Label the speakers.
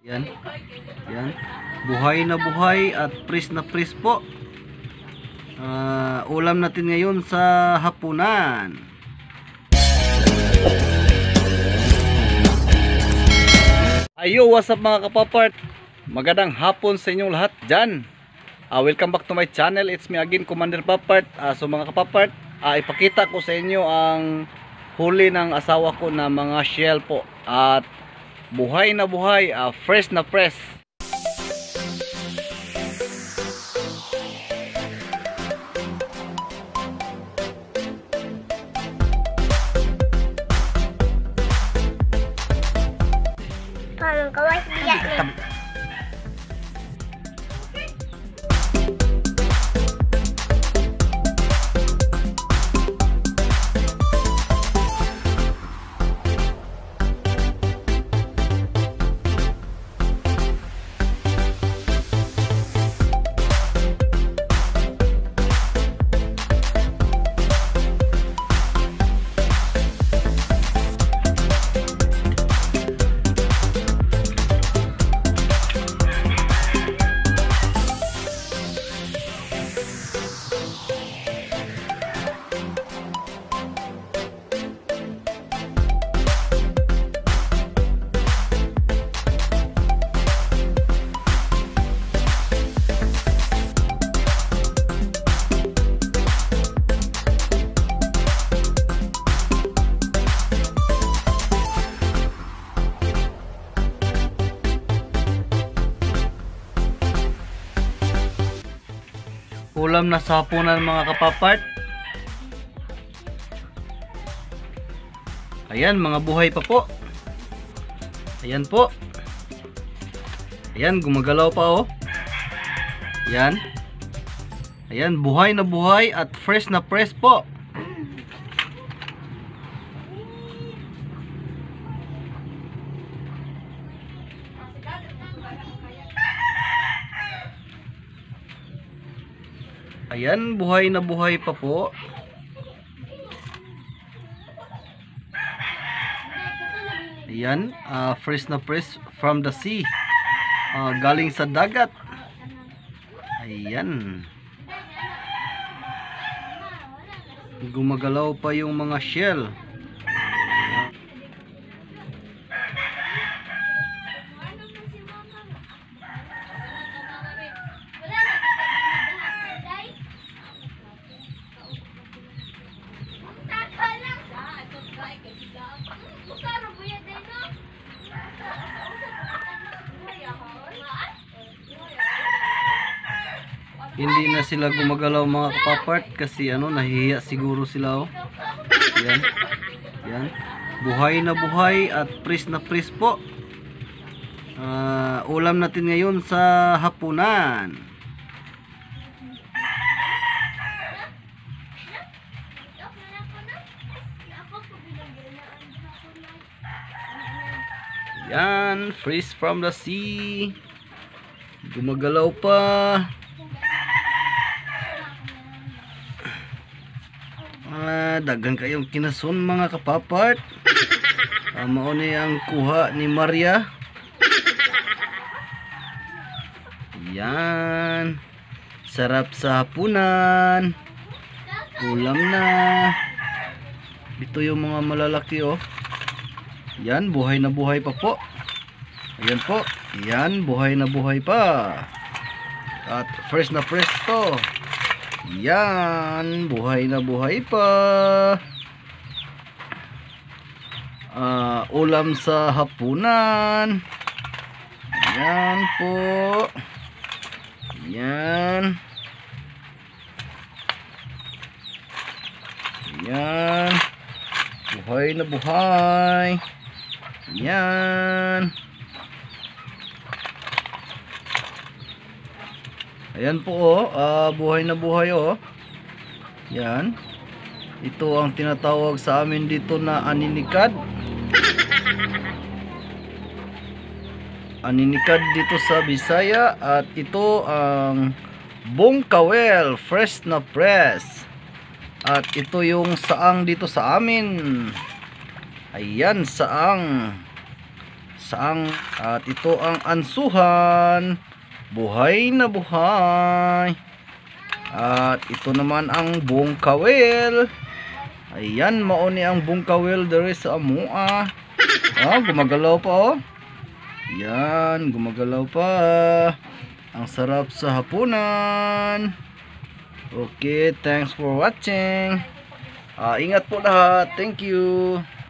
Speaker 1: Yan. Yan. Buhay na buhay at fresh na fresh po. Ulam natin ngayon sa hapunan. Ayo, what's up mga kapapart? Magandang hapon sa inyong lahat dyan. Welcome back to my channel. It's me again, Commander Papart. So mga kapapart, ipakita ko sa inyo ang huli ng asawa ko na mga shell po. At buhay na buhay, fresh na fresh. Ulam na sa hapunan mga kapapart. Ayan, mga buhay pa po. Ayan po. Ayan, gumagalaw pa oh. Ayan. Ayan, buhay na buhay at fresh na fresh po. Ayan, buhay na buhay pa po. Ayan, fresh na fresh from the sea. Galing sa dagat. Ayan. Gumagalaw pa yung mga shell. Hindi na sila gumagalaw mga kapapart kasi nahihiya siguro sila oh. Yan. Yan. Buhay na buhay at fresh na fresh po. Ulam natin ngayon sa hapunan. Yan, fresh from the sea. Gumagalaw pa. Dagan kayong kinason mga kapapart. Mauni ang kuha ni Maria. Yan. Sarap sa hapunan. Ulam na. Ito yung mga malalaki oh. Yan, buhay na buhay pa po. Ayan po. Yan, buhay na buhay pa. At fresh na fresh to. Yan, buhay na buhay pa. Ulam sa hapunan. Yan po. Yan. Yan. Buhay na buhay. Yan. Ayan po oh, buhay na buhay oh. Yan. Ito ang tinatawag sa amin dito na aninikad. Aninikad dito sa Bisaya. At ito ang bongkawel, fresh na fresh. At ito yung saang dito sa amin. Ayan, saang. saang. At ito ang ansuhan, buhay na buhay. At ito naman ang bungkawel. Ayan, mauni ang bungkawel dere sa amua. Gumagalaw pa oh. Yan, gumagalaw pa. Ang sarap sa hapunan. Okay, thanks for watching. Ingat po lahat. Thank you.